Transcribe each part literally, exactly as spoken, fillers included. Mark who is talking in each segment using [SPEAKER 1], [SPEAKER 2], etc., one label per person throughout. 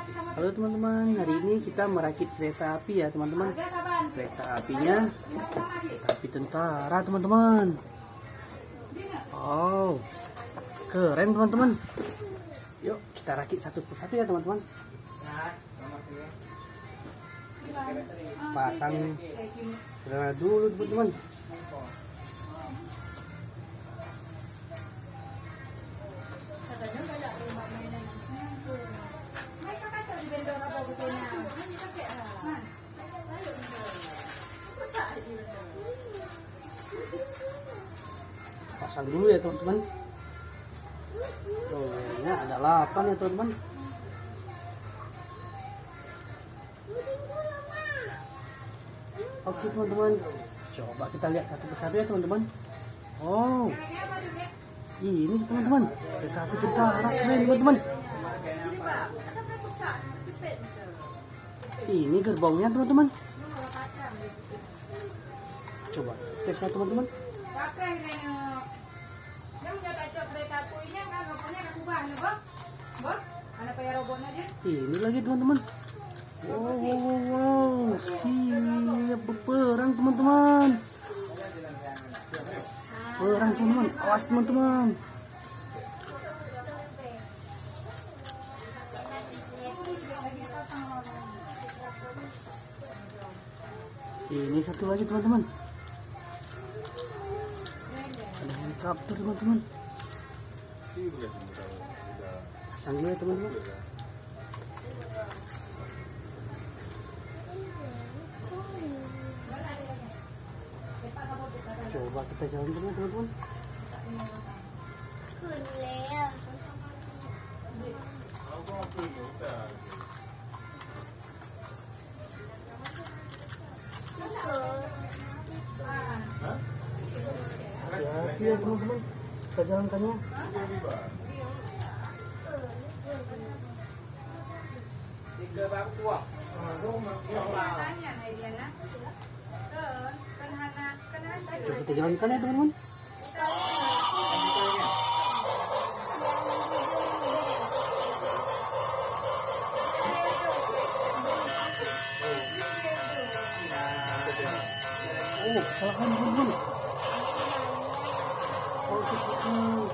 [SPEAKER 1] Halo teman-teman, hari ini kita merakit kereta api ya teman-teman. Kereta apinya kereta api tentara teman-teman. Oh, keren teman-teman. Yuk kita rakit satu persatu ya teman-teman. Pasang sederhana dulu teman-teman. Pasang dulu ya teman-teman. Tuh, ini ada delapan ya teman-teman. Oke teman-teman, coba kita lihat satu persatu ya teman-teman. Oh, ini teman-teman, kereta api tentara keren teman-teman. Ini gerbongnya teman-teman. Coba tes ya teman-teman. Ini lagi teman-teman. Wow, wow, wow, wow. Siap berperang teman-teman. Perang teman-teman, awas teman-teman. Ini satu lagi teman-teman. Ada helikopter teman-teman. Pasang dulu ya teman-teman. Coba kita jalan dulu teman-teman. Ya, ya teman-teman, kita jalankannya. Coba kita jalankan ya teman-teman. Oh, kesalahan teman-teman. Oh, teman-teman.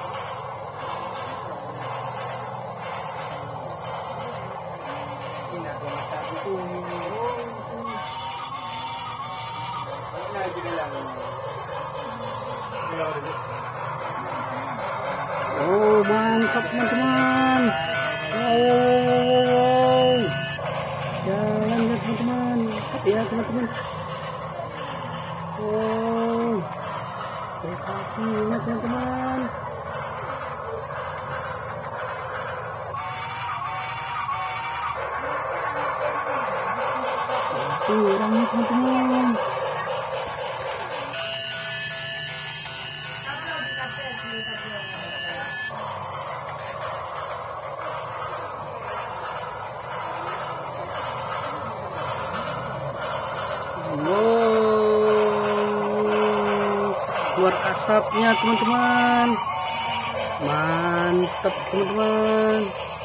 [SPEAKER 1] Oh, mantap teman-teman. Wow, jalan ya teman-teman. Ya teman-teman. Wow, kereta apinya teman-teman. Orangnya teman-teman. Keluar asapnya teman-teman. Mantap teman-teman.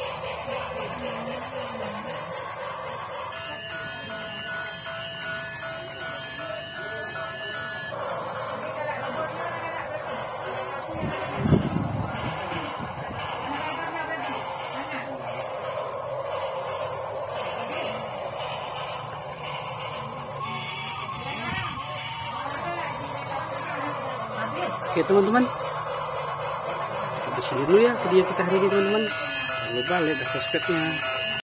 [SPEAKER 1] Oke teman-teman, sampai sini dulu ya video kita hari ini teman-teman. Jangan lupa like dan subscribe-nya.